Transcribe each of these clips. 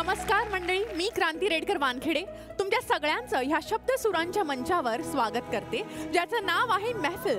नमस्कार मंडळी, मी क्रांती रेडकर वानखेडे तुमच्या सगळ्यांचं ह्या शब्दसुरांच्या मंचावर स्वागत करते, ज्याचं नाव आहे महफिल.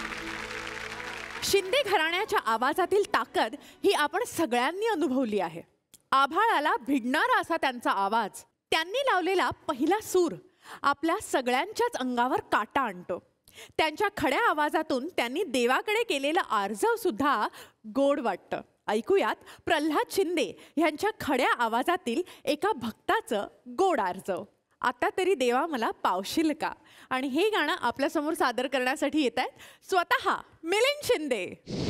शिंदे घराण्याच्या आवाजातील ताकद ही आपण सगळ्यांनी अनुभवली आहे. आभाळाला भिडणारा असा त्यांचा आवाज, त्यांनी लावलेला पहिला सूर आपल्या सगळ्यांच्याच अंगावर काटा आणतो. त्यांच्या खड्या आवाजातून त्यांनी देवाकडे केलेलं आर्जव सुद्धा गोड वाटतं. ऐकूयात प्रल्हाद शिंदे यांच्या खड्या आवाजातील एका भक्ताचं गोड आर्जव. आता तरी देवा मला पावशील का. आणि हे गाणं आपल्यासमोर सादर करण्यासाठी येत आहेत स्वतः मिलिंद शिंदे.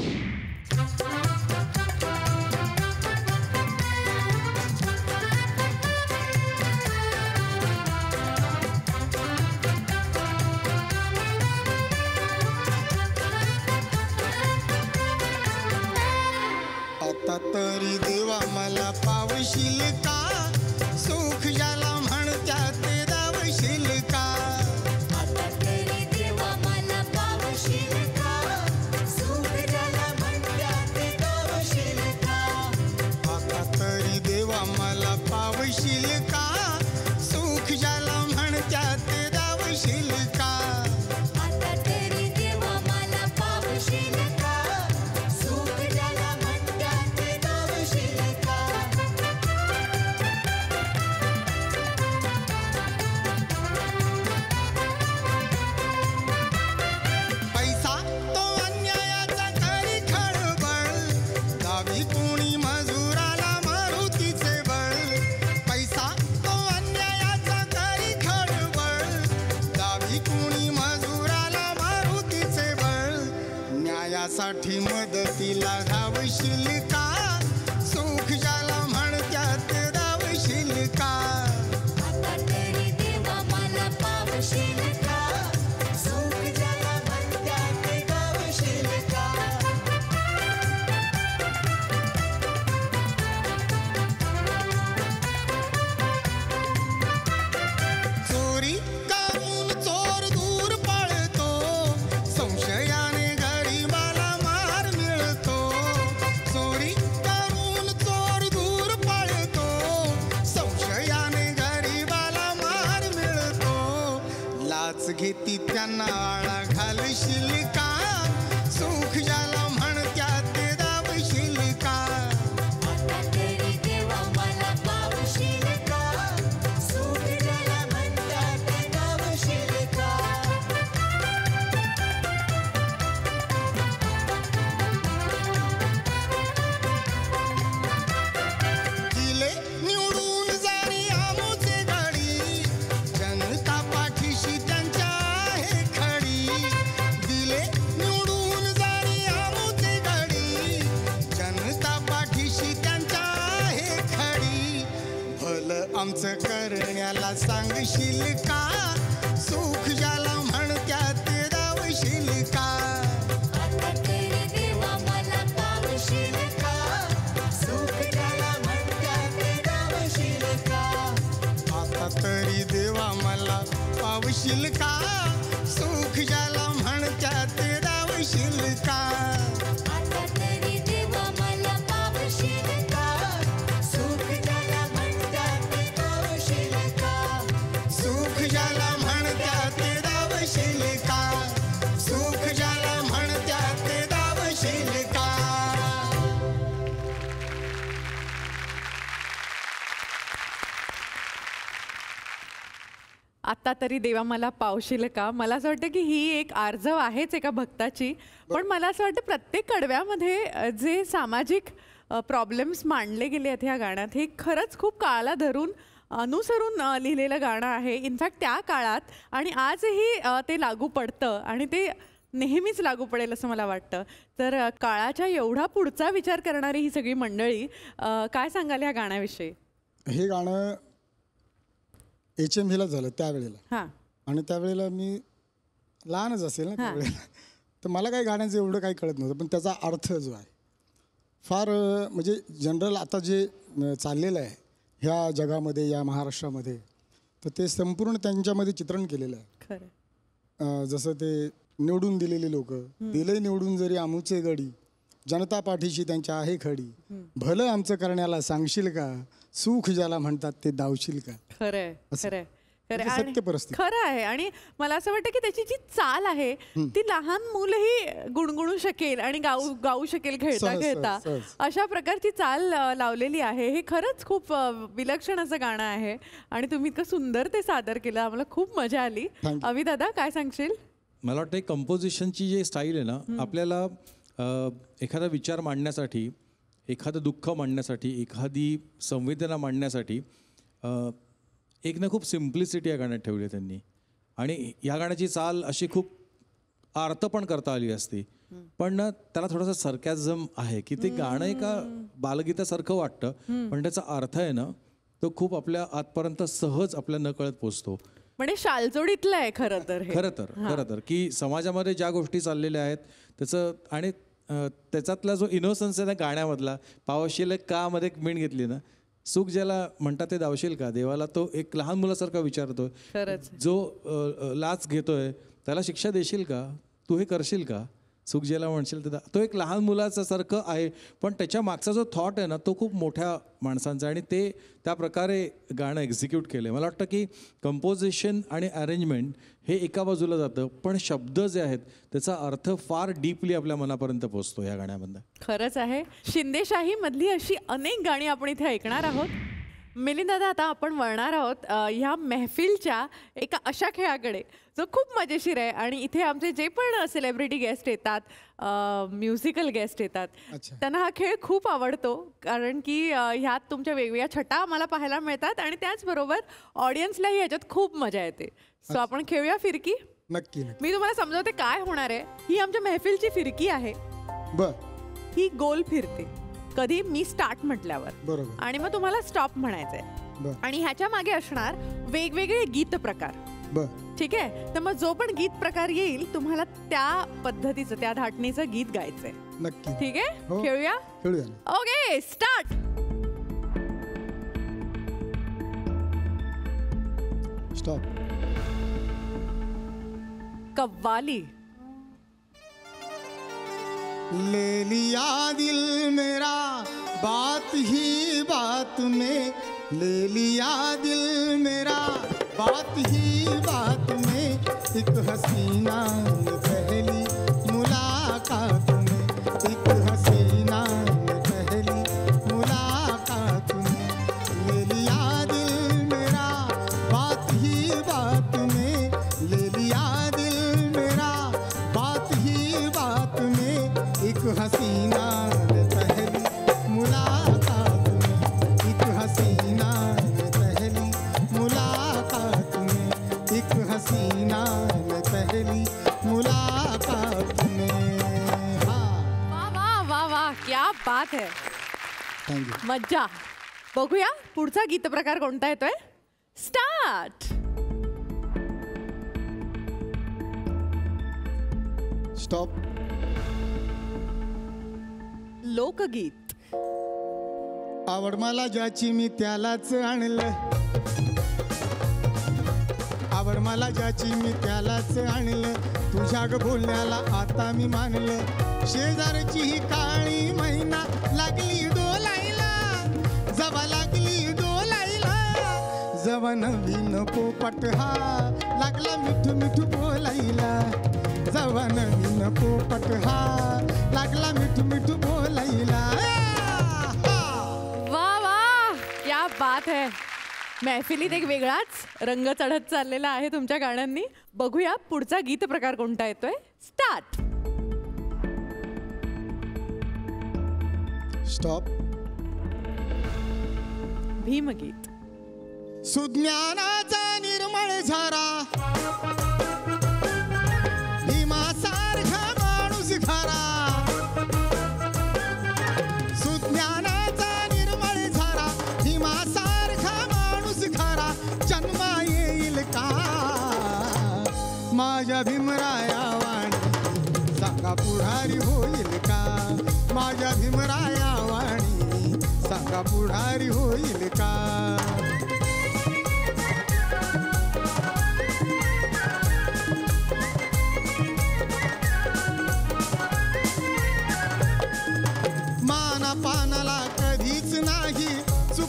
आता तरी देवा मला पावशील का, सुख ज्याला म्हणत्यात ते दावशील का. आता तरी देवा मला पावशील का, सुख ज्याला म्हणत्यात ते दावशील का. आता तरी देवा मला पावशील का, सुख ज्याला म्हणत्यात ते दावशील का. आता तरी देवा मला पावशील का, सुख ज्याला म्हणत्यात ते दावशील का. पैसा तो अन्यायाचा करी खळबळ, दावी कोणी मजुराला मारुतीचे बळ. पैसा तो अन्यायाचा करी खळबळ, दावी कोणी मजुराला मारुतीचे बळ. न्यायासाठी मदतीला धावशील का, सुख ज्याला म्हणत्यात ते दावशील का. आता तरी देवा मला पावशील का, सुख ज्याला म्हणत्यात ते दावशील का. चोरी करून चोर दूर पळतो, संशयाने गरीबाला मार मिळतो. चोरी करून चोर दूर पळतो, संशयाने गरीबाला मार मिळतो. लाच घेती त्यांना आळा घालशील का, सुख ज्याला म्हणत्यात ते दाबशील का. आता तरी देवा मला पावशील का, सुख ज्याला म्हणत्यात ते दावशील का. दिले निवडून जाणी आमोचे गडी, जनता पाठीशी त्यांच्या आहे खडी. दिले निवडून जाणी आमोचे गडी, जनता पाठीशी त्यांच्या आहे खडी. भलं आमचं करण्याला सांगशील का, सुख ज्याला म्हणत्यात ते दावशील का. आता तरी देवा मला पावशील का, सुख ज्याला म्हणत्यात ते दावशील का. आता तरी देवा मला पावशील का, सुख ज्याला म्हणत्यात ते दावशील का. आता तरी देवा मला पावशील का, सुख ज्याला म्हणत्यात ते दावशील का. सुख ज्याला म्हणत्यात ते दावशील का, सुख ज्याला म्हणत्यात ते दावशील का. आता तरी देवा मला पावशील का. मला असं वाटतं की ही एक आर्जव आहेच एका भक्ताची, पण मला असं वाटतं प्रत्येक कडव्यामध्ये जे सामाजिक प्रॉब्लेम्स मांडले गेले आहेत ह्या गाण्यात, हे खरंच खूप काळाला धरून अनुसरून लिहिलेलं गाणं आहे. इनफॅक्ट त्या काळात आणि आजही ते लागू पडतं आणि ते नेहमीच लागू पडेल असं मला वाटतं. तर काळाच्या एवढा पुढचा विचार करणारी ही सगळी मंडळी, काय सांगाल ह्या गाण्याविषयी? हे गाणं HMVला झालं त्यावेळेला, हां आणि त्यावेळेला मी लहानच असेल ना त्यावेळेला, तर मला काही गाण्याचं एवढं काही कळत नव्हतं. पण त्याचा अर्थ जो आहे फार म्हणजे जनरल आता जे चाललेलं आहे ह्या जगामध्ये, या महाराष्ट्रामध्ये, तर ते संपूर्ण त्यांच्यामध्ये चित्रण केलेलं आहे. खरं. जसं ते निवडून दिलेले लोक, दिले निवडून जरी आमुचे गडी, जनता पाठीशी त्यांच्या आहे खडी, भलं आमचं करण्याला सांगशील का, सुख ज्याला म्हणतात ते दावशील का. खरंय असं. खरंय खरंय. म्हणजे आणि सत्य परिस्थिती. खरं आहे. आणि मला असं वाटतं की त्याची जी चाल आहे ती लहान मुलंही गुणगुणू शकेल आणि गाऊ शकेल खेळता सहज, खेळता. सहज, सहज. अशा प्रकारची चाल लावलेली आहे. हे खरंच खूप विलक्षण असं गाणं आहे आणि तुम्ही इतकं सुंदर ते सादर केलं. आम्हाला खूप मजा आली. Thank you. अभि दादा काय सांगशील? मला वाटतं कंपोजिशनची जी स्टाईल आहे ना, आपल्याला एखादा विचार मांडण्यासाठी, एखादं दुःख मांडण्यासाठी, एखादी संवेदना मांडण्यासाठी एक ना खूप सिम्प्लिसिटी या गाण्यात ठेवली आहे त्यांनी. आणि या गाण्याची चाल अशी खूप अर्थ पण करता आली असती, पण ना त्याला थोडासा सरकॅझम आहे की ते गाणं एका बालगीतासारखं वाटतं, पण त्याचा अर्थ आहे ना तो खूप आपल्या आतपर्यंत सहज आपल्या नकळत पोचतो. म्हणजे शालजोडीतलं आहे खरं तर हे. खरं तर की समाजामध्ये ज्या गोष्टी चाललेल्या आहेत त्याचं आणि त्याच्यातला जो इनोसन्स आहे ना गाण्यामधला, पावशील का मध्ये एक मीण घेतली ना, सुख ज्याला म्हणतात ते दावशील का, देवाला तो एक लहान मुलासारखा विचारतोय. खरंच. जो लाच घेतोय त्याला शिक्षा देशील का, तू हे करशील का, सुख ज्याला म्हणशील तर तो एक लहान मुलाचा सारखं आहे, पण त्याच्या मागचा जो थॉट आहे ना तो खूप मोठ्या माणसांचा आणि ते त्या प्रकारे गाणं एक्झिक्यूट केलं आहे. मला वाटतं की कंपोजिशन आणि अरेंजमेंट हे एका बाजूला जातं, पण शब्द जे आहेत त्याचा अर्थ फार डीपली आपल्या मनापर्यंत पोहोचतो या गाण्यामधनं. खरंच आहे. शिंदेशाही मधली अशी अनेक गाणी आपण इथे ऐकणार आहोत. मिलिंद दादा, आता आपण वळणार आहोत ह्या महफिलच्या एका अशा खेळाकडे जो खूप मजेशीर आहे. आणि इथे आमचे जे पण सेलिब्रिटी गेस्ट येतात, म्युझिकल गेस्ट येतात, अच्छा. त्यांना हा खेळ खूप आवडतो. कारण की ह्यात तुमच्या वेगवेगळ्या छटा आम्हाला पाहायला मिळतात आणि त्याचबरोबर ऑडियन्सलाही ह्याच्यात खूप मजा येते. सो आपण खेळूया फिरकी. नक्की नक्की. मी तुम्हाला समजावते काय होणार आहे. ही आमच्या महफिलची फिरकी आहे. बर. ही गोल फिरते कधी मी स्टार्ट म्हटल्यावर, बरोबर. आणि मग तुम्हाला स्टॉप म्हणायचंय. बर. आणि ह्याच्या मागे असणार वेगवेगळे गीत प्रकार. बर. ठीक आहे. तर मग जो पण गीत प्रकार येईल तुम्हाला त्या पद्धतीचं, त्या धाटणीचं गीत गायचंय. नक्की. ठीक आहे. हो. खेळूया. खेळूया ना. Okay, start. स्टॉप. कव्वाली. ले लिया दिल मेरा बात ही बात में, ले लिया दिल मेरा बात ही बात में, एक हसीना ने पहली मुलाकात में, एक हसीना ने पहली मुलाकात में, ले लिया दिल मेरा बात ही बात में, ले लिया दिल मेरा बात ही बात में, एक हसीना ने पहली मुलाकात में, एक हसीना ने पहली मुलाकात में, एक हसीना ने पहली मुलाकात में. वा वा वा वा, क्या बात है. थँक्यू. मज्जा. बघूया पुढचा गीत प्रकार कोणता येतोय. स्टार्ट. स्टॉप. लोकगीत. आवड मला ज्याची मी त्यालाच आणलं, आवड मला ज्याची मी त्यालाच आणलं, तुझ्या ग बोलण्याला आता मी मानलं, शेजारची ही काळी मैना लागली डोलायला, जवा लागली डोलायला, जवा नवीन पोपट हा लागला मिठू मिठू बोलायला, जवा नवीन पोपट हा लागला मिठू मिठू बोलायला. वा वा, क्या बात है. महफिलीत एक वेगळाच रंग चढत चाललेला आहे तुमच्या गाण्यांनी. बघूया पुढचा गीत प्रकार कोणता येतोय. स्टार्ट. स्टॉप. भीमगीत. सुज्ञानाचा निर्मळ झरा, भीमासारखा माणूस खरा, सुज्ञानाचा निर्मळ झरा, भीमासारखा माणूस खरा, जन्मा येईल का माझ्या भीमराया वाणी, सांगा पुढारी होईल का माझ्या भीमराया वाणी, सांगा पुढारी होईल का.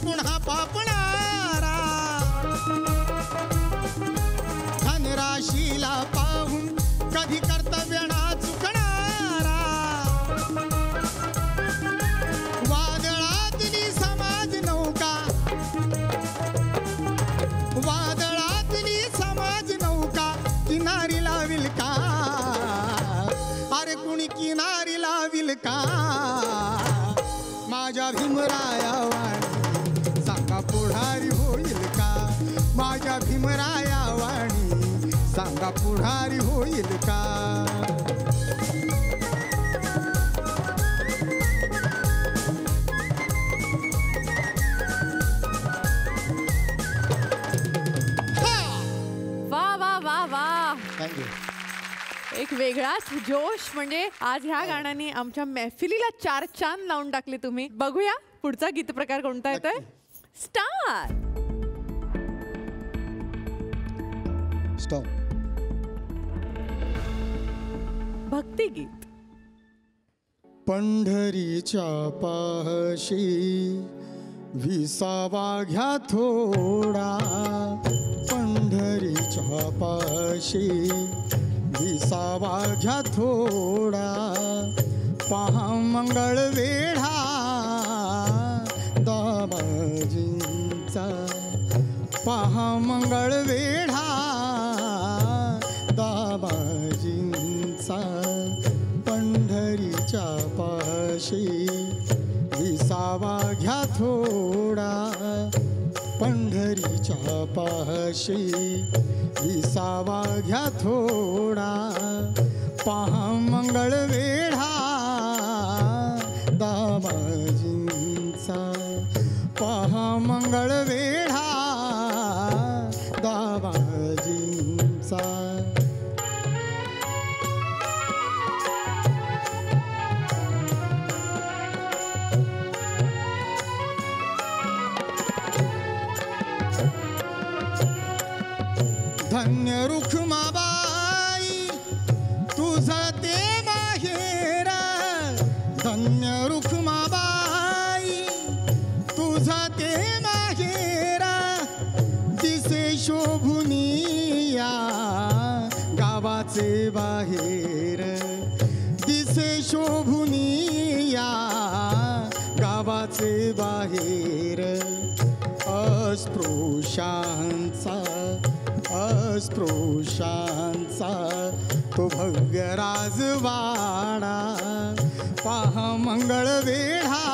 पुन्हा पापणारा धनराशीला पाहून कधी कर्तव्य ना चुकणारा वादळातली समाज नौका वादळातली समाज नौका किनारी लाविल का अरे कुणी किनारी लाविल का माझ्या भीमराया वाणी सांगा पुढारी होईल का माझ्या भीमराया वाणी सांगा पुढारी होईल का वा वा वा वा थँक्यू. एक वेगळाच जोश. म्हणजे आज ह्या गाण्याने आमच्या मैफिलीला 4 चांद लावून टाकले तुम्ही. बघूया पुढचा गीत प्रकार कोणता येतोय. स्टार. स्टॉप. भक्तिगीत. पंढरीच्या पाशी विसावा घ्या थोडा पंढरीच्या पाशी विसावा घ्या थोडा पहा मंगळ वेढा दाबाजींचा पहा मंगळ वेढा दाबाजींचा पंढरीच्या पाशी विसावा घ्या थोडा पंढरीच्या पाशी विसावा घ्या थोडा पहा मंगळ वेढा दाबाजींचा पहा मंगळ वेढा दाबाजींचा. धन्य रुखमाबाई तुझं ते माहेर धन्य रुखमाबाई तुझं ते माहेर दिसे शोभुनिया गावाचे बाहेर दिसे शोभुनिया गावाचे बाहेर अस्पृश्यांचा अस्पृश्यांचा तो भव्य राजवाडा पहा मंगळ वेढा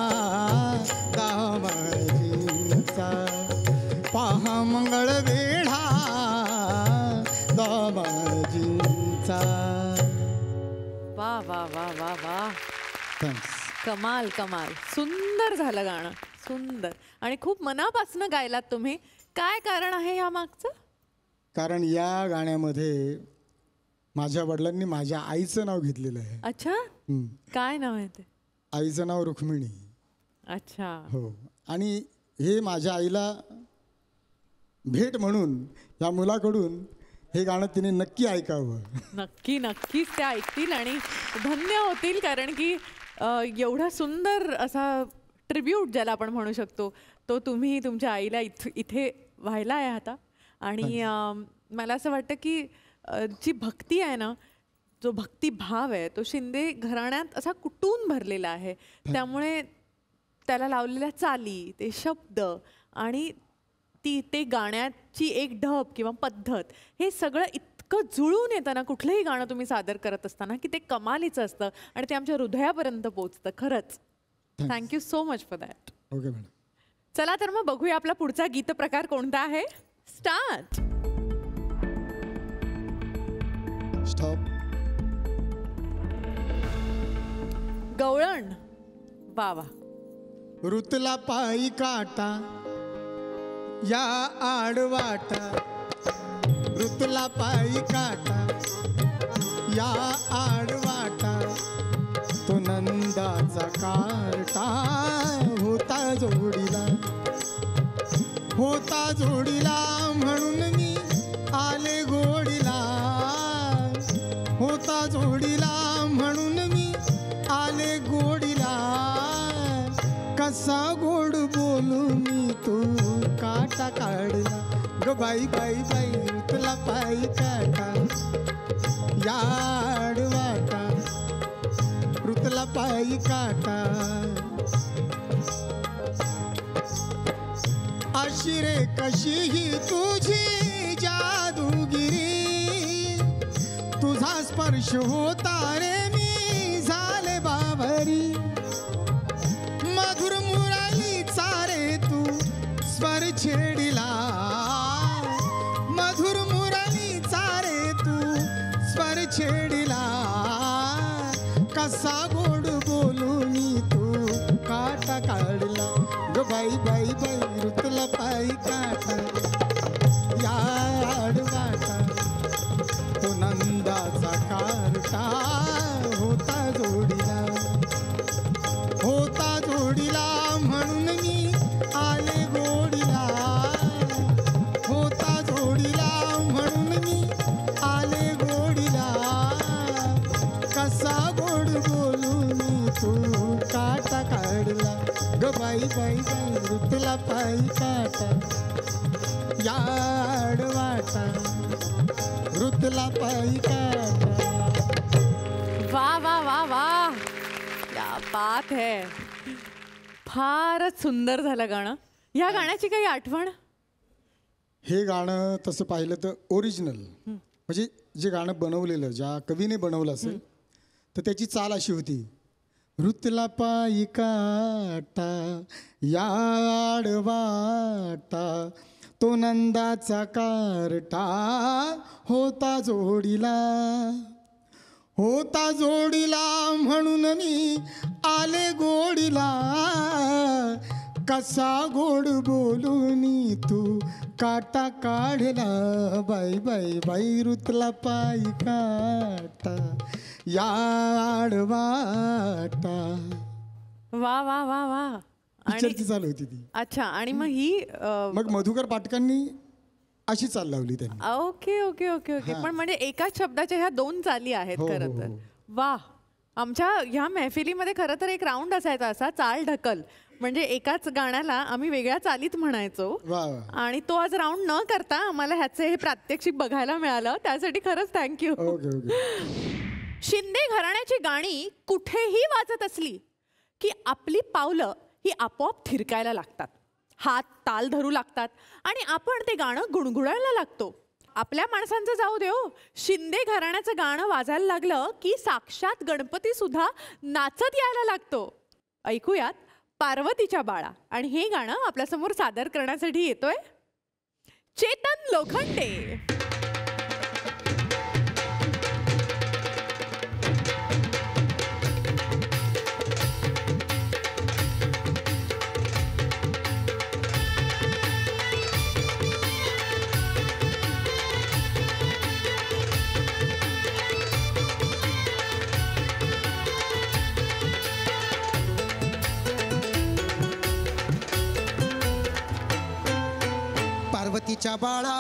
दाबाजींचा पहा मंगळ वेढा दाबाजींचा. वा वा वा वा वा. थँक्स. कमाल कमाल. सुंदर झालं गाणं. सुंदर. आणि खूप मनापासून गायलात तुम्ही. काय कारण आहे या मागचं. कारण या गाण्यामध्ये माझ्या वडिलांनी माझ्या आईचं नाव घेतलेलं आहे. अच्छा. काय नाव आहे ते. आईचं नाव रुक्मिणी. अच्छा. हो. आणि हे माझ्या आईला भेट म्हणून या मुलाकडून हे गाणं तिने नक्की ऐकावं. नक्की नक्कीच ते ऐकतील आणि धन्य होतील. कारण की एवढा सुंदर असा ट्रिब्यूट ज्याला आपण म्हणू शकतो तो तुम्ही तुमच्या आईला इथे व्हायला आहे आता. आणि मला असं वाटतं की जी भक्ती आहे ना जो भक्तिभाव आहे तो शिंदे घराण्यात असा कुटून भरलेला आहे. त्यामुळे त्याला लावलेल्या चाली ते शब्द आणि ते गाण्याची एक ढब किंवा पद्धत हे सगळं इतकं जुळून येतं ना कुठलंही गाणं तुम्ही सादर करत असताना की ते कमालीचं असतं आणि ते आमच्या हृदयापर्यंत पोचतं. खरंच thank you so much for that. Okay madam. चला तर मग बघूया आपला पुढचा गीत प्रकार कोणता आहे. स्टार्ट. स्टॉप. गवळण. वा वा. ऋतला पायी काटा या आडवाटा ऋतला पायी काटा या आडवाटा तो नंदाचा कार्टा होता जोडीला म्हणून मी आले गोडीला होता जोडीला म्हणून मी आले गोडीला कसा गोड बोल बोलून तू काटा काढला ग बाई बाई बाई तुला पायी काटा याड वाटा ऋतला पायी काटा अशी रे कशी ही तुझी जादूगिरी तुझा स्पर्श होता रे मी झाले बाबरी मधुर मुरली चारे तू स्वर छेडिला मधुर मुरली चारे तू स्वर छेडिला कसा गोड बोलून तू काटा काढला ग बाई बाई बाई ऋतुला पायी काटा याड वाटा तो नंदाचा कारटा होता जोडीला म्हणून मी आले गोडीला होता जोडीला म्हणून मी आले गोडीला कसा गोड बोलून तू काटा काढला ग बाई बाई बाई ऋतुला पायी काटा याड वाटा ऋतुला पायी काटा वा वा वा वा क्या बात है. फारच सुंदर झालं गाणं. या गाण्याची काही आठवण? हे गाणं तसं पाहिलं तर ओरिजिनल म्हणजे जे गाणं बनवलेलं ज्या कवीने बनवलं असेल तर त्याची चाल अशी होती. ऋतुला पायी काटा याड वाटा तो नंदाचा कारटा होता जोडीला म्हणून मी आले गोडीला कसा गोड बोलून तू काटा काढला बाई बाई बाई ऋतुला पायी काटा याड वाटा. वा वा वा वा. पिक्चरची चाल होती ती. अच्छा. आणि मग ही मग मधुकर पाटकांनी अशी चाल लावली त्यांनी. Okay okay okay okay. पण म्हणजे एकाच शब्दाच्या ह्या दोन चाली आहेत हो, खरं हो, तर. हो. वा. आमच्या ह्या मैफिलीमध्ये खरं तर एक राऊंड असायचा असा चाल ढकल. म्हणजे एकाच गाण्याला आम्ही वेगळ्या चालीत म्हणायचो वा वा. आणि तो आज राऊंड न करता आम्हाला ह्याचे हे प्रात्यक्षिक बघायला मिळालं त्यासाठी खरंच थँक्यू. Okay okay. शिंदे घराण्याची गाणी कुठेही वाजत असली की आपली पावलं ही आपोआप थिरकायला लागतात, हात ताल धरू लागतात आणि आपण ते गाणं गुणगुणायला लागतो. आपल्या माणसांचं जाऊ दे हो, शिंदे घराण्याचं गाणं वाजायला लागलं की साक्षात गणपती सुद्धा नाचत यायला लागतो. ऐकूयात पार्वतीच्या बाळा. आणि हे गाणं आपल्यासमोर सादर करण्यासाठी येतोय चेतन लोखंडे. पार्वतीच्या बाळा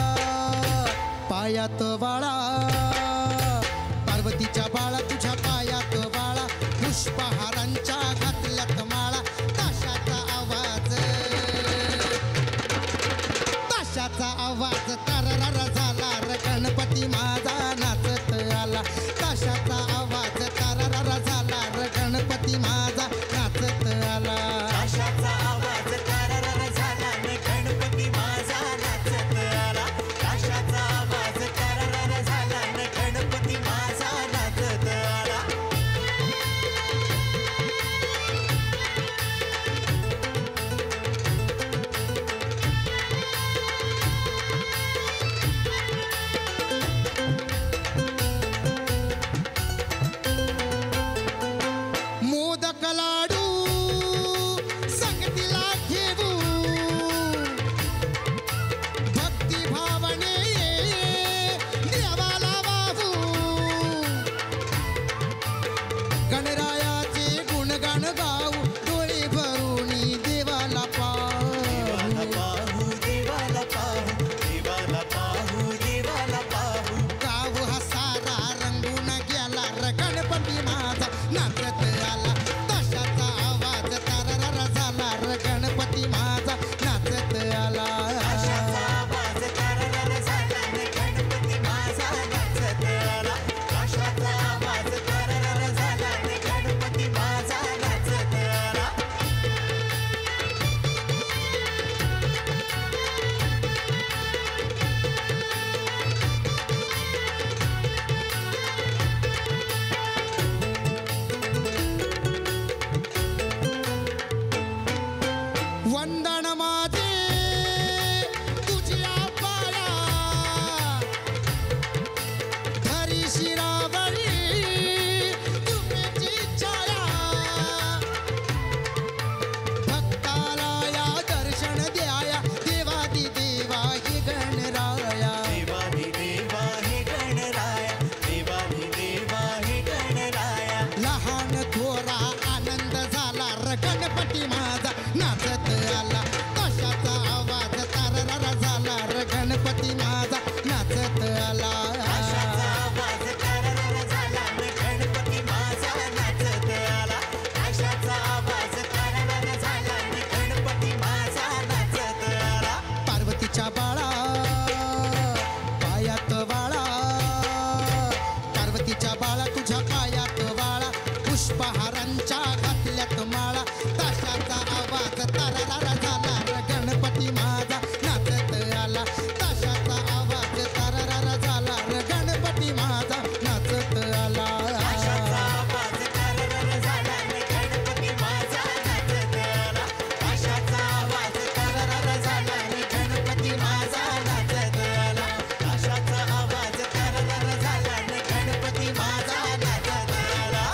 पायात बाळा, पार्वतीच्या बाळा तुझ्या पायात बाळा, पुष्पहारांच्या घातल्यात माळा, ताशाचा आवाज तररर झाला र गणपती माझा नाचत आला, ताशाचा आवाज तररर झाला र गणपती माझा नाचत आला, ताशाचा आवाज तररर झाला र गणपती माझा नाचत आला, ताशाचा आवाज तररर झाला र गणपती माझा नाचत आला. मोदक लाडू संगतीला ठेवू, भक्ती भावने देवाला वाहू, गणरायाचे गुणगान गाऊ, डोळे भरून देवाला पाहू, देवाला पाहू, देवाला पाहू, देवाला पाहू, गाव हा सारा रंगून गेला र गणपती माझा नाचत आला, ताशाचा आवाज तररर झाला र गणपती माझा लहान थोरा आनंद झाला र गणपती माझा नाचत आला कशाचा आवाज तारारा झाला र गणपती माझा नाचत आला आशाचा आवाज तारारा झाला रे गणपती माझा नाचत आला आशाचा आवाज तारारा झाला रे गणपती माझा नाचत आला पार्वतीच्या बाळा पायात वाळा पार्वतीच्या बाळा तुझ्या पायात वाळा पुष्पहारांच्या घातल्यात माळा ताशाचा आवाज तारारा झाला र गणपती माझा नाचत आला ताशाचा आवाज तारारा झाला र गणपती माझा नाचत आला आशाचा आवाज तारारा झाला रे गणपती माझा नाचत आला आशाचा आवाज तारारा झाला रे गणपती माझा नाचत आला आशाचा आवाज तारारा झाला रे गणपती माझा नाचत आला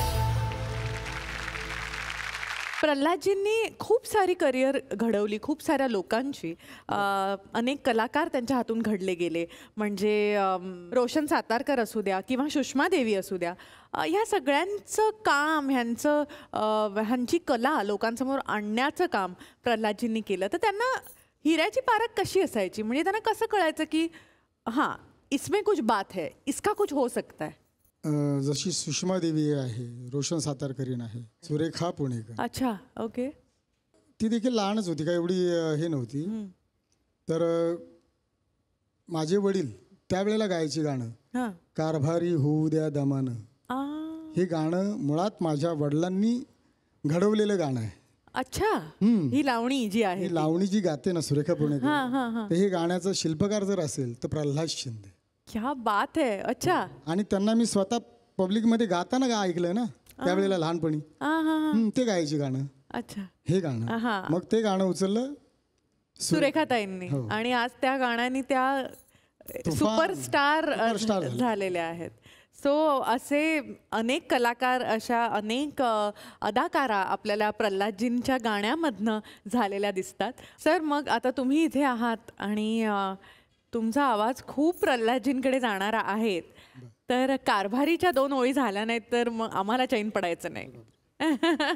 प्रल्हादजींनी खूप सारी करिअर घडवली खूप साऱ्या लोकांची अनेक कलाकार त्यांच्या हातून घडले गेले म्हणजे रोशन सातारकर असू द्या किंवा सुषमा देवी असू द्या ह्या सगळ्यांचं काम ह्यांची कला लोकांसमोर आणण्याचं काम प्रल्हादजींनी केलं तर त्यांना हिऱ्याची पारख कशी असायची म्हणजे त्यांना कसं कळायचं की हां इसमें कुछ बात है इसका कुछ हो सकता है जशी सुषमा देवी आहे रोशन सातारकरीन आहे सुरेखा पुणेकर अच्छा ओके ती देखील लहानच होती काय एवढी हे नव्हती तर माझे वडील त्यावेळेला गायची गाणं हां कारभारी होऊ द्या दमानं हे गाणं मुळात माझ्या वडिलांनी घडवलेलं गाणं आहे अच्छा ही लावणी जी आहे ही लावणी जी गाते ना सुरेखा हां पुणेकर हां हां तर हे गाण्याचं शिल्पकार जर असेल तर प्रल्हाद शिंदे क्या बात है अच्छा आणि त्यांना मी स्वतः पब्लिकमध्ये गाताना ऐकलंय ना त्यावेळेला लहानपणी हां हां हां ते गायचे गाणं अच्छा हे हा. गाणं मग ते गाणं उचललं सुरेखाताईंनी हो. आणि आज त्या गाण्यानी त्या तुफान, सुपरस्टार सुपरस्टार झाल्या. झालेल्या आहेत सो असे अनेक कलाकार अशा अनेक अदाकारा आपल्याला प्रल्हादजींच्या गाण्यामधनं झालेल्या दिसतात सर मग आता तुम्ही इथे आहात आणि तुमचा आवाज खूप प्रल्हादजींकडे जाणारा आहे तर कारभारीच्या 2 ओळी झाल्या नाहीत तर मग आम्हाला चैन पडायचं नाही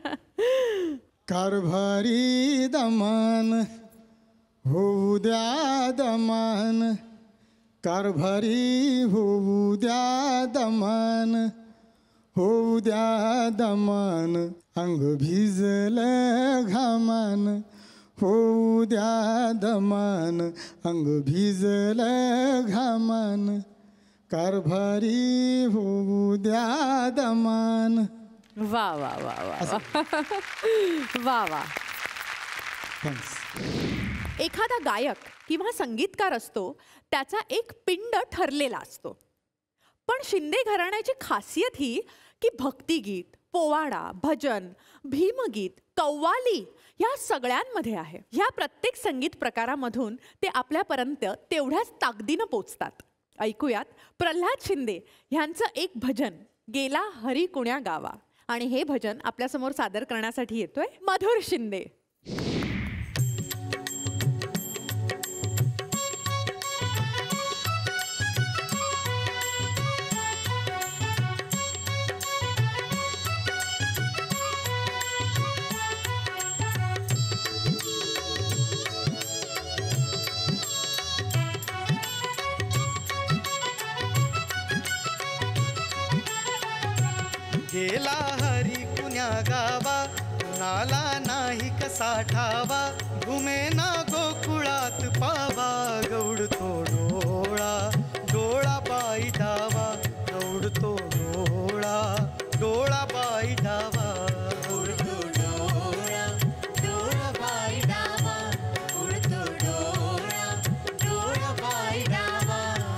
कारभारी दमान होऊ द्या दमान कारभारी होऊ द्या दमान होऊ द्या दमान अंग भिजलं घामान होऊ द्या दमान अंग भिजलं घामान कारभारी होऊ द्या दमान वा वा वा वा वा वा थँक्स एखादा गायक किंवा संगीतकार असतो त्याचा एक पिंड ठरलेला असतो पण शिंदे घराण्याची खासियत ही की भक्तिगीत पोवाडा भजन भीमगीत कव्वाली या सगळ्यांमध्ये आहे ह्या प्रत्येक संगीत प्रकारामधून ते आपल्यापर्यंत तेवढ्याच ताकदीनं पोचतात ऐकूयात प्रल्हाद शिंदे ह्यांचं एक भजन गेला हरी कुण्या गावा आणि हे भजन आपल्यासमोर सादर करण्यासाठी येतोय मधुर शिंदे गेला हरी कुण्या गावा कुणाला नाही कसा ठावा घुमेना गोकुळात पावा गौड तो डोळा डोळा बाई डावा गौड तो डोळा डोळा बाई डावा उडतो डोळा डोळा बाई डावा उडतो डोळा डोळा बाई डावा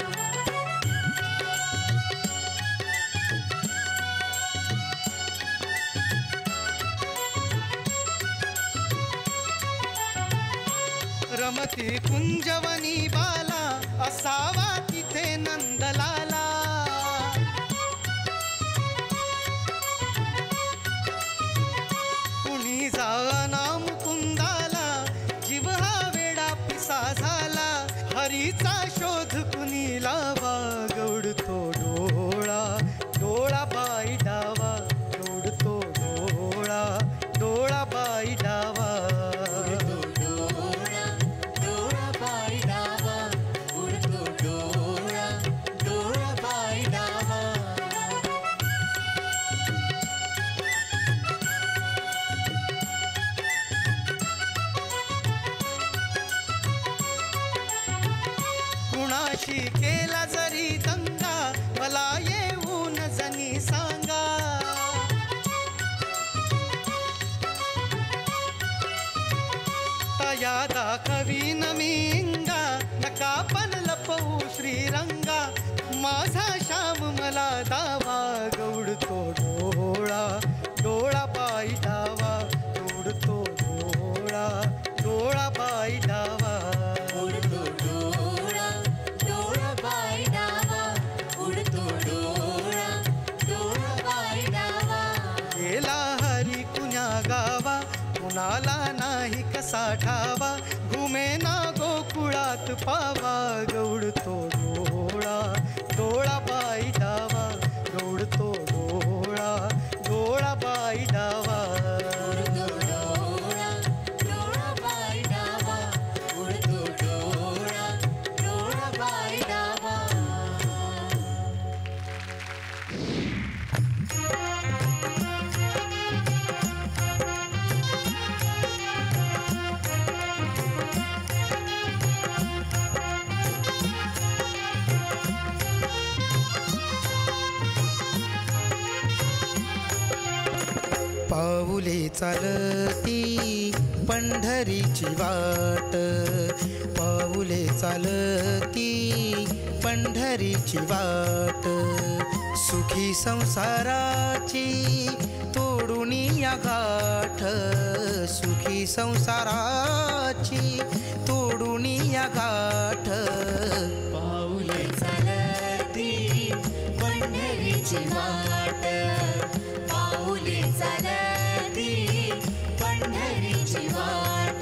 रमती कुंजवनी बाला असावा तिथे नंदलाला कुणी जाना मुकुंदाला जीव हा वेडा पिसा झाला हरीचा शोध कुणी लावा गौड तो डोळा डोळा बाई डावा माया दाखवी नमिंगा नका पण लपवू श्रीरंगा माझा श्याम मला दावा गौडतो डोळा डोळा बाई डावा गौडतो डोळा डोळा बाई डावा उडतो डोळा डोळा बाई डावा उडतो डोळा डोळा बाई डावा गेला हरी कुण्या गावा कुणाला नाही कसा ठावा घुमे ना गोकुळात पावा गौडतो डोळा डोळा बाई डावा गौडतो डोळा डोळा बाई डावा उडतो डोळा डोळा बाई डावा उडतो डोळा डोळा बाई डावा पाऊले चालती पंढरीची वाट पाऊले चालती पंढरीची वाट सुखी संसाराची तोडून या गाठ सुखी संसाराची तोडून या गाठ पाऊले चालती पंढरीची वाट पाऊले चालती पंढरीची वाट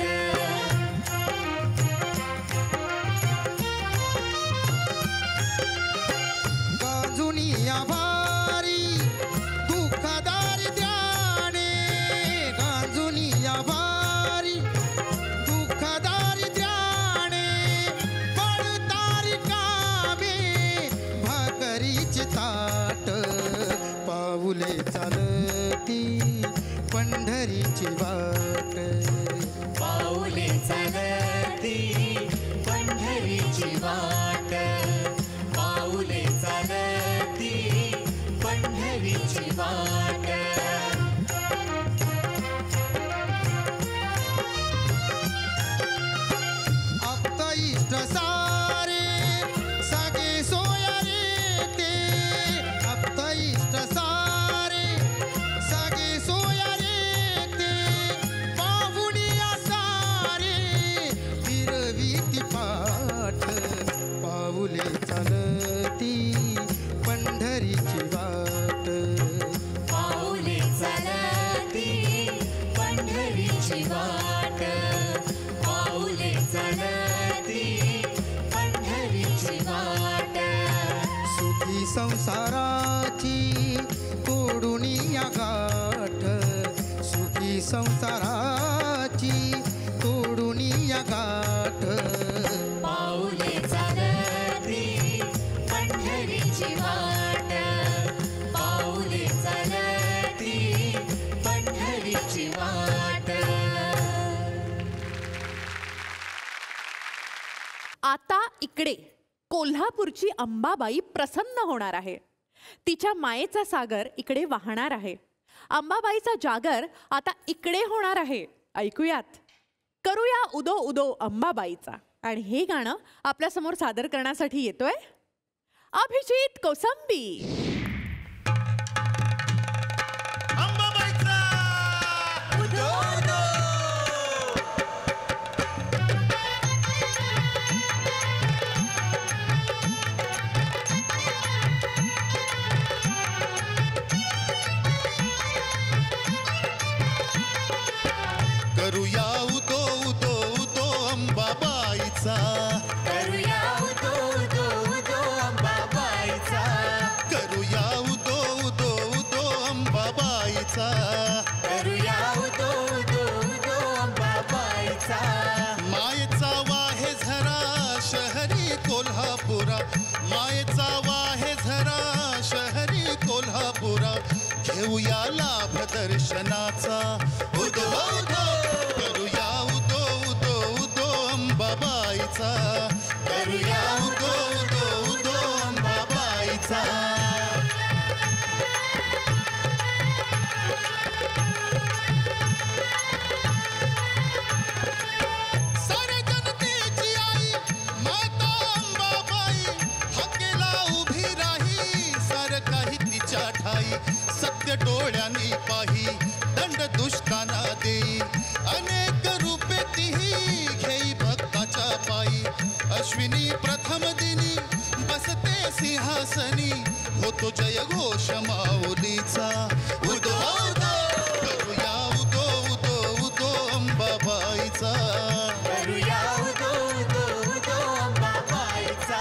गांजुनी या भारी दुःखदारी द्याने गांजुनी या भारी दुःखदारी द्याने पडतारी कामे भाकरीची ताट पाऊले चालती पंढरीची वाट पाऊले चालती पंढरीची वाट पाऊले चालती पंढरीची वाट आप्त इष्ट सारे सगे सोया रे ते आप्त इष्ट सारे सगे सोया रे ते पाहुणिया सारे फिरवीती पाठ पाऊले चालती पंढरीची वाट पाऊले चालती पंढरीची वाट पाऊले चालती पंढरीची वाट सुखी संसाराची तोडून या गाठ सुखी संसाराची तोडून या गाठ पाऊले चालती पंढरीची वाट पाऊले चालती पंढरीची वाट आता इकडे कोल्हापूरची अंबाबाई प्रसन्न होणार आहे. तिच्या मायेचा सागर इकडे वाहणार आहे. अंबाबाईचा जागर आता इकडे होणार आहे. ऐकूयात. करूया उदो उदो अंबाबाईचा. आणि हे गाणं आपल्या समोर सादर करण्यासाठी येतोय अभिजित कोसंबी. अंबाबाईचा उदो उदो करूया उदो उदो उदो अंबाबाईचा करूया उदो उदो उदो अंबाबाईचा करूया उदो उदो उदो अंबाबाईचा करूया उदो उदो उदो अंबाबाईचा मायेचा वाहे झरा शहरी कोल्हापुरा मायेचा वाहे झरा शहरी कोल्हापुरा घेऊया लाभ दर्शनाचा उदो उदो करूया उदो उदो उदो अंबाबाईचा करूया उदो उदो उदो अंबाबाईचा डोळ्यांनी पाही दंड दुष्टांना देई अनेक रूपे तीही घेई भक्ताच्या पायी अश्विनी प्रथम दिनी बसते सिंहासनी होतो जय घोष माऊलीचा उदो उदो करूया उदो उदो उदो अंबाबाईचा करूया उदो उदो उदो अंबाबाईचा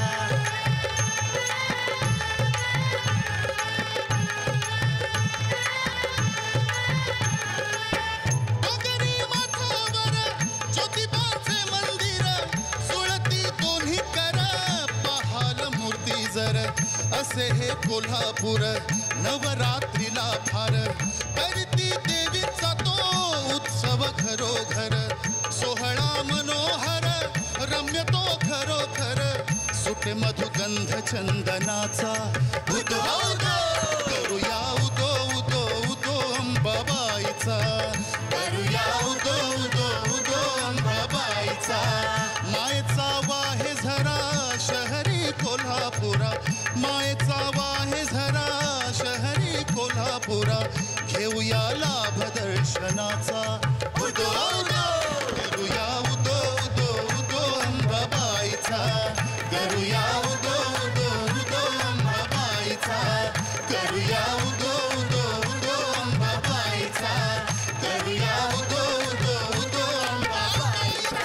डोंगरी माथ्यावर ज्योतिबाचे मंदिर सुळती दोन्ही कर पहाल मूर्ती जर असे हे कोल्हापूर नवरात्रीला फार करती देवीचा तो उत्सव घरोघर सोहळा मनोहर रम्य तो खरोखर सुटे मधुगंध चंदनाचा उदो उदो करूया उदो उदो उदो अंबाबाईचा करूया उदो उदो उदो अंबाबाईचा मायेचा वाहे झरा शहरी कोल्हापुरा मायेचा वाहे झरा शहरी कोल्हापुरा घेऊया लाभ दर्शनाचा उदो उदो करूया उदो उदो उदो अंबाबाईचा करूया उदो उदो उदो अंबाबाईचा करूया उदो उदो उदो अंबाबाईचा करूया उदो उदो उदो अंबाबाईचा.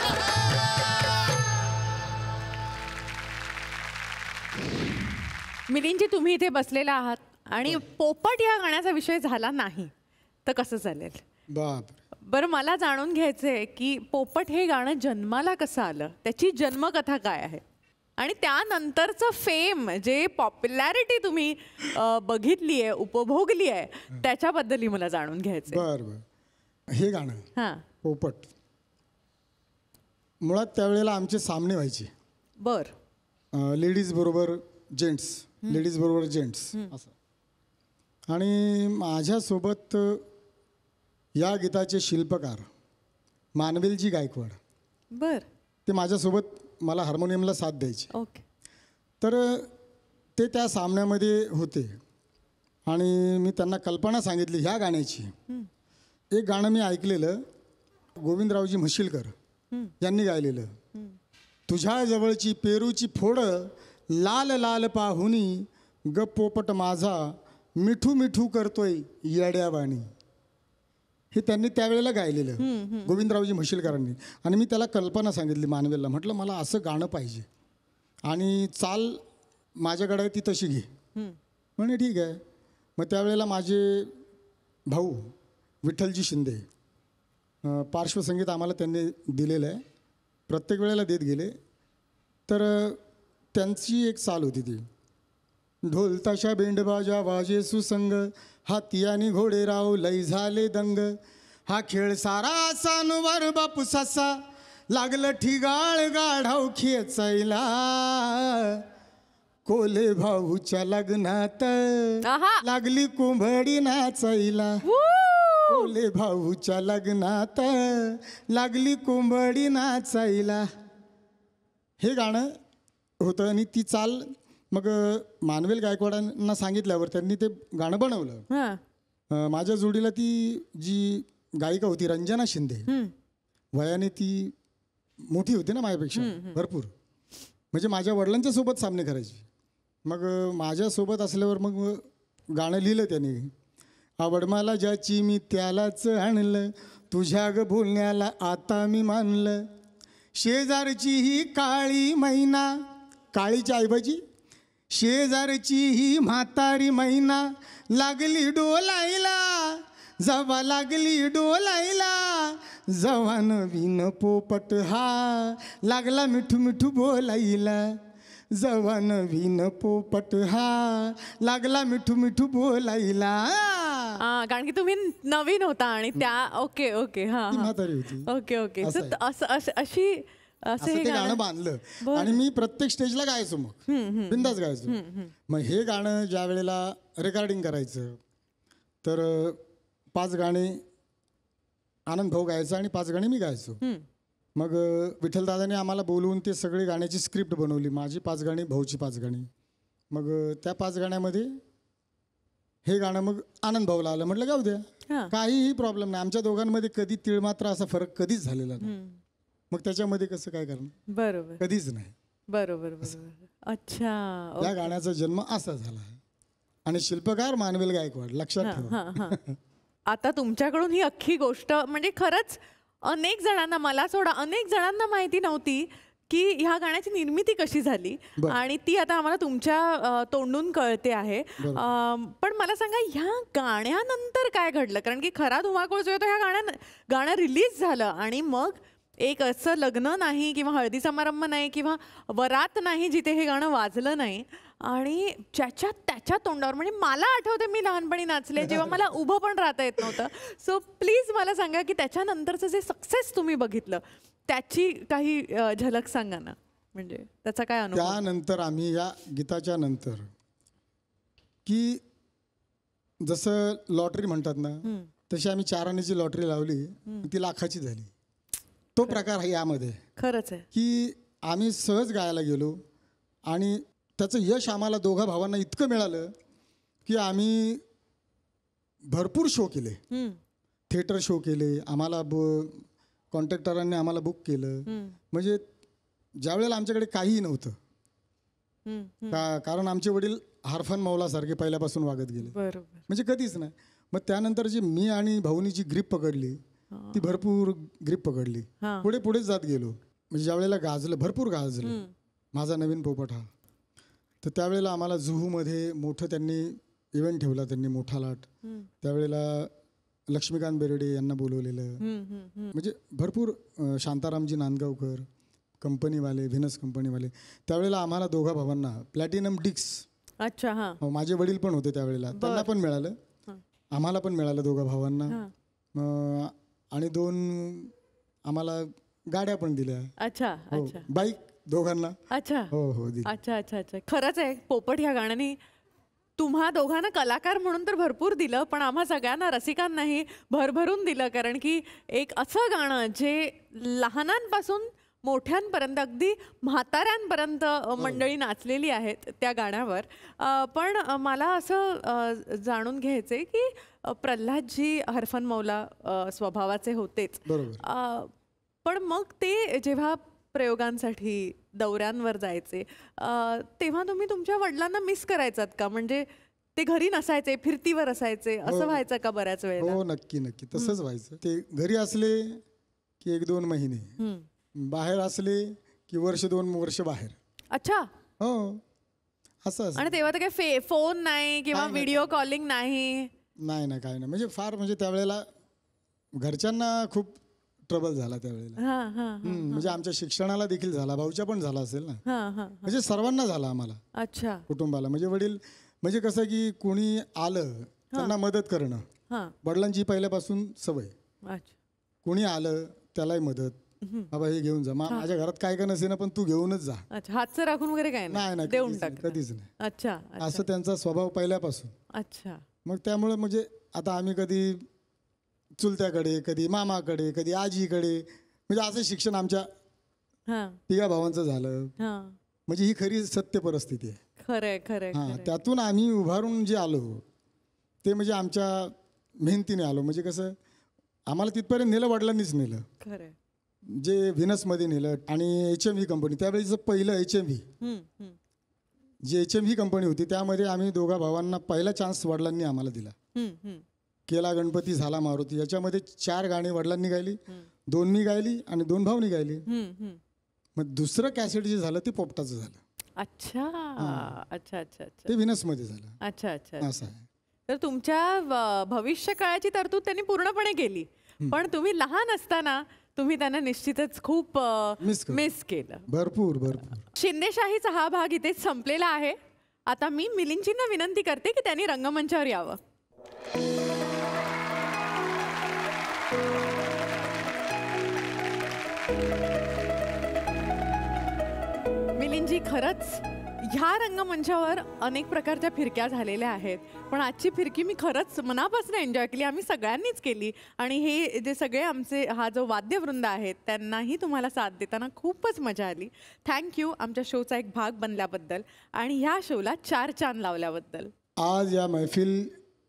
मिलिंदजी, तुम्ही इथे बसलेला आहात आणि पोपट या गाण्याचा विषय झाला नाही तर कसं चालेल? बाप बरं, मला जाणून घ्यायचंय की पोपट हे गाणं जन्माला कसं आलं, त्याची जन्मकथा काय आहे आणि त्यानंतरचं फेम जे पॉप्युलॅरिटी तुम्ही बघितली आहे, उपभोगली आहे, त्याच्याबद्दलही मला जाणून घ्यायचंय. बर हे गाणं हां, पोपट मुळात त्यावेळेला आमचे सामने व्हायचे बर लेडीज बरोबर जेंट्स, लेडीज बरोबर जेंट्स असं. आणि माझ्यासोबत या गीताचे शिल्पकार मानवेलजी गायकवाड बर ते माझ्यासोबत मला हार्मोनियमला साथ द्यायचे. ओके. तर ते त्या सामन्यामध्ये होते आणि मी त्यांना कल्पना सांगितली ह्या गाण्याची. एक गाणं मी ऐकलेलं गोविंदरावजी म्हशीलकर यांनी गायलेलं, तुझ्या जवळची पेरूची फोडं लाल लाल पाहुनी ग पोपट माझा मिठू मिठू करतोय येड्यावाणी. हे त्यांनी त्यावेळेला गायलेलं गोविंदरावजी म्हशीलकरांनी. आणि मी त्याला कल्पना सांगितली मानवेलला, म्हटलं मला असं गाणं पाहिजे आणि चाल माझ्याकडे आहे ती तशी घे. म्हणे ठीक आहे. मग त्यावेळेला माझे भाऊ विठ्ठलजी शिंदे पार्श्वसंगीत आम्हाला त्यांनी दिलेलं आहे, प्रत्येक वेळेला देत गेले. तर त्यांची एक चाल होती ती, ढोल ताशा बेंडबाजा वाजे सुसंग हाती आणि घोडे राव लई झाले दंग, हा खेळ सारा सानवर बापू ससा लागलं ठिगाळ गाढाव खेचायला, कोले भाऊच्या लग्नात आहा. लागली कुंभडी नाचायला, कोले भाऊच्या लग्नात लागली कुंभडी नाचायला. हे गाणं होतं आणि ती चाल मग मानवेल गायकवाडांना सांगितल्यावर त्यांनी ते गाणं बनवलं. हां, माझ्या जोडीला ती जी गायिका होती रंजना शिंदे, वयाने ती मोठी होती ना माझ्यापेक्षा भरपूर, म्हणजे माझ्या वडिलांच्या सोबत सामने करायची. मग माझ्यासोबत असल्यावर मग गाणं लिहिलं त्याने, आवड मला ज्याची मी त्यालाच आणलं, तुझ्या ग बोलण्याला आता मी मानलं, शेजारची ही काळी मैना, काळीच्या ऐवजी शेजारची ही म्हातारी मैना लागली डोलायला, जवा लागली डोलायला, जवा नवीन पोपट हा लागला मिठू मिठू बोलायला, जवा नवीन पोपट हा लागला मिठू मिठू बोलायला. कारण की तुम्ही नवीन होता आणि त्या ओके ओके हां ती म्हातारी होती. Okay okay. असं तर अशी असं असं हे ते गाणं गाणं बांधलं आणि मी प्रत्येक स्टेजला गायचो, मग बिंदास गायचो. मग हे गाणं ज्या वेळेला रेकॉर्डिंग करायचं तर 5 गाणे आनंद भाऊ गायचा आणि 5 गाणे मी गायचो. मग विठ्ठलदादाने आम्हाला बोलवून ते सगळे गाण्याची स्क्रिप्ट बनवली, माझी 5 गाणी, भाऊची 5 गाणी. मग त्या 5 गाण्यामध्ये हे गाणं मग आनंद भाऊला आलं. म्हटलं जाऊ द्या, हां. काहीही प्रॉब्लेम नाही. आमच्या दोघांमध्ये कधी तिळमात्र असा फरक कधीच झालेला नाही. मग त्याच्यामध्ये कसं काय करणार, बरोबर कधीच नाही. बरोबर बरोबर. अच्छा. या गाण्याचा जन्म असा झाला आहे. आणि शिल्पकार मानवेल गायकवाड, लक्षात ठेवा. हां हां. आता तुमच्याकडून ही अख्खी गोष्ट म्हणजे खरंच अनेक जणांना, मला सोडा अनेक जणांना माहिती नव्हती की ह्या गाण्याची निर्मिती कशी झाली. आणि ती आता आम्हाला तुमच्या तोंडून कळते आहे. पण मला सांगा, ह्या गाण्यानंतर काय घडलं? कारण की खरा धुमाकूळ जो आहे तो ह्या गाणं रिलीज झालं आणि मग एक असं लग्न नाही किंवा हळदी समारंभ नाही किंवा वरात नाही जिथे हे गाणं वाजलं नाही. आणि ज्याच्या त्याच्या तोंडावर, म्हणजे मला आठवते मी लहानपणी नाचले जेव्हा मला उभं पण राहता येत नव्हतं. सो प्लीज मला सांगा की त्याच्यानंतरचं जे सक्सेस तुम्ही बघितलं त्याची काही झलक सांगा ना, म्हणजे त्याचा काय अनुभव? त्यानंतर आम्ही या गीताच्या नंतर की जसं लॉटरी म्हणतात ना, तशी आम्ही 4 आण्याची लॉटरी लावली, ती लाखाची झाली. तो प्रकार आहे यामध्ये. खरंच आहे की आम्ही सहज गायला गेलो आणि त्याचं यश आम्हाला दोघा भावांना इतकं मिळालं की आम्ही भरपूर शो केले, थिएटर शो केले. आम्हाला कॉन्ट्रॅक्टरांनी आम्हाला बुक केलं. म्हणजे ज्या वेळेला आमच्याकडे काहीही नव्हतं, कारण आमचे वडील हरफन मौलासारखे पहिल्यापासून वागत गेले. बरोबर. म्हणजे कधीच नाही. मग त्यानंतर जी मी आणि भाऊनी जी ग्रीप पकडली, ती भरपूर ग्रीप पकडली. पुढे पुढेच जात गेलो. म्हणजे ज्या वेळेला गाजलं, भरपूर गाजलं माझा नवीन पोपट हा, तर त्यावेळेला आम्हाला जुहूमध्ये मोठं त्यांनी इव्हेंट ठेवला, त्यांनी मोठा लाट. त्यावेळेला लक्ष्मीकांत बेर्डे यांना बोलवलेलं. म्हणजे भरपूर शांतारामजी नांदगावकर कंपनीवाले, व्हिनस कंपनीवाले. त्यावेळेला आम्हाला दोघा भावांना प्लॅटिनम डिक्स. अच्छा. हां. माझे वडील पण होते त्यावेळेला, त्यांना पण मिळालं, आम्हाला पण मिळालं दोघा भावांना. आणि 2 आम्हाला गाड्या पण दिल्या. अच्छा. हो, अच्छा. बाईक दोघांना. अच्छा. हो हो दिली. अच्छा अच्छा अच्छा. खरंच आहे, पोपट ह्या गाण्याने तुम्हा दोघांना कलाकार म्हणून तर भरपूर दिलं, पण आम्हा सगळ्यांना रसिकांनाही भरभरून दिलं. कारण की एक असं गाणं जे लहानांपासून मोठ्यांपर्यंत, अगदी म्हाताऱ्यांपर्यंत मंडळी नाचलेली आहेत त्या गाण्यावर. पण मला असं जाणून घ्यायचं आहे की प्रल्हादजी हरफन मौला स्वभावाचे होतेच, बरोबर. पण मग ते जेव्हा प्रयोगांसाठी दौऱ्यांवर जायचे तेव्हा तुम्ही तुमच्या वडिलांना मिस करायचात का? म्हणजे ते घरी नसायचे, फिरतीवर असायचे, असं व्हायचं का बऱ्याच वेळेला? हो, नक्की नक्की तसंच व्हायचं. ते घरी असले की 1-2 महिने, बाहेर असले की 1-2 वर्ष बाहेर. अच्छा. हो, असं. आणि तेव्हा तर काही फोन नाही किंवा व्हिडिओ कॉलिंग नाही? नाही ना, काय नाही. म्हणजे फार, म्हणजे त्यावेळेला घरच्यांना खूप ट्रबल झाला त्यावेळेला. म्हणजे आमच्या शिक्षणाला देखील झाला, भाऊच्या पण झाला असेल ना, म्हणजे सर्वांना झाला आम्हाला. अच्छा. कुटुंबाला. म्हणजे वडील, म्हणजे कसं की कोणी आलं त्यांना मदत करणं, वडिलांची पहिल्यापासून सवय. कोणी आलं त्यालाही मदत, बाबा हे घेऊन जा, माझ्या घरात काय का नसेल ना, पण तू घेऊनच जा. हातचं राखून वगैरे काय नाही, देऊन टाक, कधीच नाही. अच्छा. असं त्यांचा स्वभाव पहिल्यापासून. अच्छा. मग त्यामुळे म्हणजे आता आम्ही कधी चुलत्याकडे, कधी मामाकडे, कधी आजीकडे, म्हणजे असं शिक्षण आमच्या 3 भावांचं झालं. म्हणजे ही खरी सत्य परिस्थिती आहे. खरंय खरंय. त्यातून आम्ही उभारून जे आलो ते म्हणजे आमच्या मेहनतीने आलो. म्हणजे कसं आम्हाला तिथपर्यंत नेलं, वडिलांनीच नेलं. खरंय. जे व्हिनसमध्ये नेलं. आणि HMV कंपनी, त्यावेळेचं पहिलं HMV, जी HMV कंपनी होती, त्यामध्ये आम्ही दोघा भावांना पहिला चान्स वडिलांनी आम्हाला दिला. केला गणपती झाला मारुती, याच्यामध्ये 4 गाणी वडिलांनी गायली, 2 मी गायली आणि 2 भाऊनी गायली. मग दुसरं कॅसेट जे झालं ते पोपटाचं झालं. अच्छा अच्छा अच्छा. ते व्हिनसमध्ये झालं. अच्छा अच्छा. असं आहे. तर तुमच्या भविष्य काळाची तरतूद त्यांनी पूर्णपणे केली, पण तुम्ही लहान असताना तुम्ही त्यांना निश्चितच खूप मिस केलं. भरपूर भरपूर. शिंदेशाहीचा हा भाग इथेच संपलेला आहे. आता मी मिलिंदजींना विनंती करते की त्यांनी रंगमंचावर यावं. मिलिंदजी, खरंच ह्या रंगमंचावर अनेक प्रकारच्या फिरक्या झालेल्या आहेत, पण आजची फिरकी मी खरंच मनापासून एन्जॉय केली. आम्ही सगळ्यांनीच केली. आणि हे जे सगळे आमचे हा जो वाद्यवृंद आहेत त्यांनाही तुम्हाला साथ देताना खूपच मजा आली. थँक्यू आमच्या शोचा एक भाग बनल्याबद्दल आणि ह्या शोला 4 चांद लावल्याबद्दल. आज या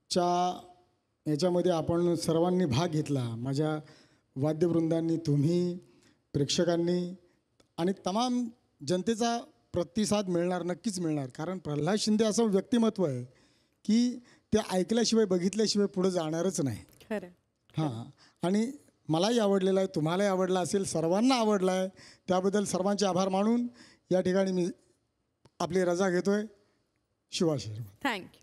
याच्यामध्ये आपण सर्वांनी भाग घेतला, माझ्या वाद्यवृंदांनी, तुम्ही, प्रेक्षकांनी आणि तमाम जनतेचा प्रतिसाद मिळणार, नक्कीच मिळणार. कारण प्रल्हाद शिंदे असं व्यक्तिमत्व आहे की ते ऐकल्याशिवाय बघितल्याशिवाय पुढे जाणारच नाही. खरं. हां, आणि मलाही आवडलेला आहे, तुम्हालाही आवडला असेल, सर्वांना आवडला आहे. त्याबद्दल सर्वांचे आभार मानून या ठिकाणी मी आपली रजा घेतोय. शिवाशीर्वाद. थँक्यू.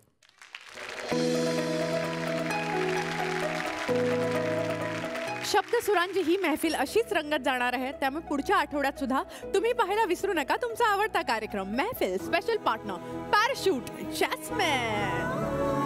शब्दसुरांची ही महफिल अशीच रंगत जाणार आहे. त्यामुळे पुढच्या आठवड्यात सुद्धा तुम्ही पाहायला विसरू नका तुमचा आवडता कार्यक्रम Mehfil. Special partner Parachute jasmine.